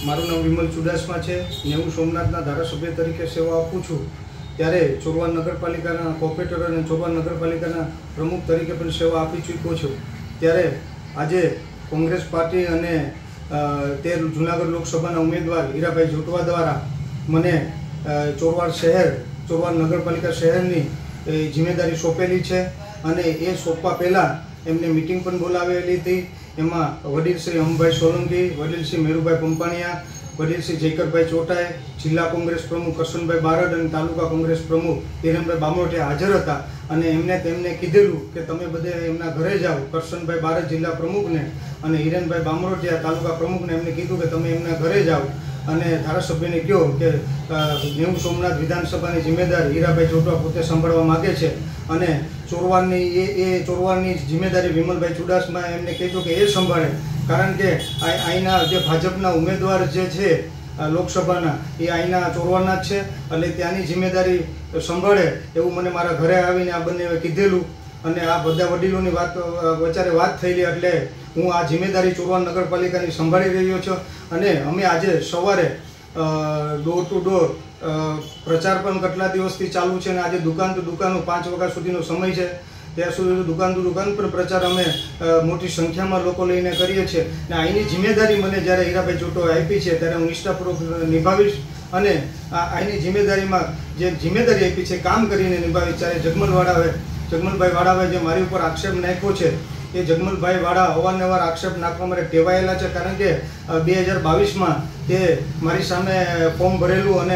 મારું નામ વિમલ ચુડાસમા છે। નેવું સોમનાથના ધારાસભ્ય તરીકે સેવા આપું છું। ત્યારે ચોરવાડ નગરપાલિકાના કોર્પોરેટર અને ચોરવાડ નગરપાલિકાના પ્રમુખ તરીકે પણ સેવા આપી ચૂક્યો છું। ત્યારે આજે કોંગ્રેસ પાર્ટી અને 13 જૂનાગઢ લોકસભાના ઉમેદવાર હીરાભાઈ જોટવા દ્વારા મને ચોરવાડ શહેર ચોરવાડ નગરપાલિકા શહેરની જિમ્મેદારી સોંપેલી છે અને એ સોંપવા પહેલાં એમને મીટિંગ પણ બોલાવેલી હતી। એમાં વડીલ શ્રી અમભાઈ સોલંકી, વડીલ શ્રી મેરુભાઈ પંપાણિયા, વડીલ શ્રી જયકરભાઈ ચોટાઈ, જિલ્લા કોંગ્રેસ પ્રમુખ કરશનભાઈ બારડ અને તાલુકા કોંગ્રેસ પ્રમુખ હિરેનભાઈ બામરોટિયા હાજર હતા અને તેમને કીધેલું કે તમે બધે એમના ઘરે જાઓ। કરશનભાઈ બારડ જિલ્લા પ્રમુખને અને હિરેનભાઈ બામરોટિયા તાલુકા પ્રમુખને એમને કીધું કે તમે એમના ઘરે જાઓ અને ધારાસભ્યને કહો કે નેવું સોમનાથ વિધાનસભાની જિમ્મેદારી હીરાભાઈ જોટવા પોતે સંભાળવા માગે છે અને ચોરવાડની જિમ્મેદારી વિમલભાઈ ચુડાસમા એમને કીધું કે એ સંભાળે, કારણ કે અહીંના જે ભાજપના ઉમેદવાર જે છે લોકસભાના એ અહીંના ચોરવાડના જ છે એટલે ત્યાંની જિમ્મેદારી સંભાળે એવું મને મારા ઘરે આવીને આ બંને કીધેલું અને આ બધા વડીલોની વાત થયેલી એટલે હું આ જિમ્મેદારી ચોરવાડ નગરપાલિકાની સંભાળી રહ્યો છું અને અમે આજે સવારે ડોર ટુ ડોર પ્રચાર પણ કેટલા દિવસથી ચાલુ છે અને આજે દુકાન ટુ દુકાનો 5 વાગ્યા સુધીનો સમય છે ત્યાં સુધી દુકાન ટુ દુકાન પર પ્રચાર અમે મોટી સંખ્યામાં લોકો લઈને કરીએ છીએ અને અહીંની જિમ્મેદારી મને જ્યારે હીરાભાઈ જોટવા આપી છે ત્યારે હું નિષ્ઠાપૂર્વક નિભાવીશ અને અહીંની જિમ્મેદારીમાં જે જિમ્મેદારી આપી છે કામ કરીને નિભાવીશ। ત્યારે જગમલભાઈ વાળાએ જે મારી ઉપર આક્ષેપ નાખ્યો છે એ જગમલભાઈ વાળા અવારનવાર આક્ષેપ નાખવા માટે ટેવાયેલા છે, કારણ કે 2022માં તે મારી સામે ફોર્મ ભરેલું અને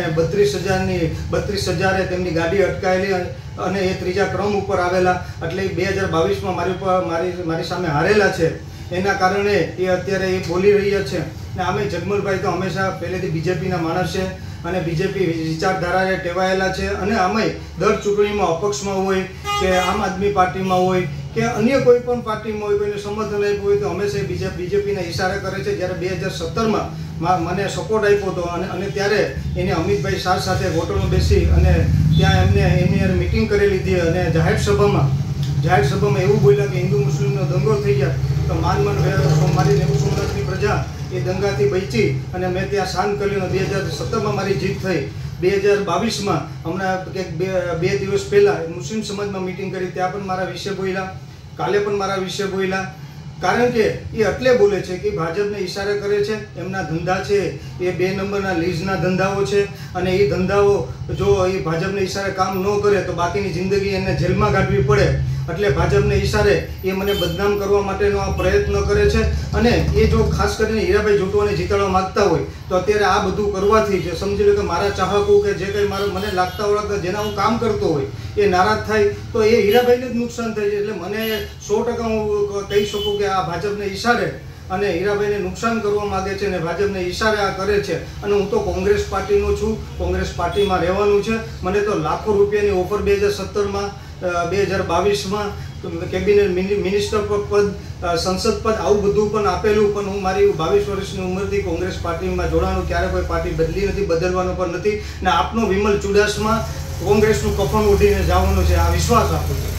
32,000 તેમની ગાડી અટકાયેલી અને એ ત્રીજા ક્રમ ઉપર આવેલા એટલે 2022માં મારી સામે હારેલા છે। એના કારણે એ અત્યારે એ બોલી રહ્યા છે અને અમે જગમલભાઈ તો હંમેશા પહેલેથી બીજેપીના માણસ છે અને બીજેપી વિચારધારાએ ટેવાયેલા છે અને અમે દર ચૂંટણીમાં અપક્ષમાં હોય કે આમ આદમી પાર્ટીમાં હોય કે અન્ય કોઈ પણ પાર્ટીમાં હોય, કોઈને સમર્થન આપ્યું હોય તો હંમેશા બીજેપીના ઇશારા કરે છે। જ્યારે 2017માં મને સપોર્ટ આપ્યો હતો અને ત્યારે એને અમિતભાઈ શાહ સાથે હોટલમાં બેસી અને ત્યાં એમની મિટિંગ કરેલી હતી અને જાહેર સભામાં એવું બોલ્યા કે હિન્દુ મુસ્લિમનો દંગો થઈ ગયા તો મારી નેવું સોમનાથની પ્રજા એ દંગાથી બચી અને મેં ત્યાં શાંત કર્યું અને 2017માં મારી જીત થઈ। 2022માં હમણાં બે દિવસ પહેલાં મુસ્લિમ સમાજમાં મિટિંગ કરી ત્યાં પણ મારા વિશે બોલ્યા, કાલે પણ મારા વિશે બોલ્યા, કારણ કે એ એટલે બોલે છે કે ભાજપને ઇશારે કરે છે। એમના ધંધા છે એ 2 નંબરના લીઝના ધંધાઓ છે અને એ ધંધાઓ જો એ ભાજપને ઇશારે કામ ન કરે તો બાકીની જિંદગી એને જેલમાં કાઢવી પડે એટલે ભાજપને ઇશારે એ મને બદનામ કરવા માટેનો આ પ્રયત્ન કરે છે અને એ જો ખાસ કરીને હીરાભાઈ જોટવાને જીતાડવા માગતા હોય તો અત્યારે આ બધું કરવાથી જે સમજી લો કે મારા ચાહકો કે જે કંઈ મને લાગતા ઓળખતા જેના હું કામ કરતો હોય એ નારાજ થાય તો એ હીરાભાઈને જ નુકસાન થાય છે। એટલે મને 100% હું કહી શકું કે આ ભાજપને ઇશારે અને હીરાભાઈને નુકસાન કરવા માગે છે અને ભાજપને ઇશારે આ કરે છે અને હું તો કોંગ્રેસ પાર્ટીનો છું, કોંગ્રેસ પાર્ટીમાં રહેવાનું છે। મને તો લાખો રૂપિયાની ઓફર 2017માં 2022માં કેબિનેટ મિનિસ્ટર પદ, સંસદ પદ આવું બધું પણ આપેલું, પણ હું મારી 22 વર્ષની ઉંમરથી કોંગ્રેસ પાર્ટીમાં જોડાવાનું, ક્યારે કોઈ પાર્ટી બદલી નથી, બદલવાનું પણ નથી ને આપનો વિમલ ચુડાસમા કોંગ્રેસનું કફન ઓઢીને જવાનું છે આ વિશ્વાસ આપું છું।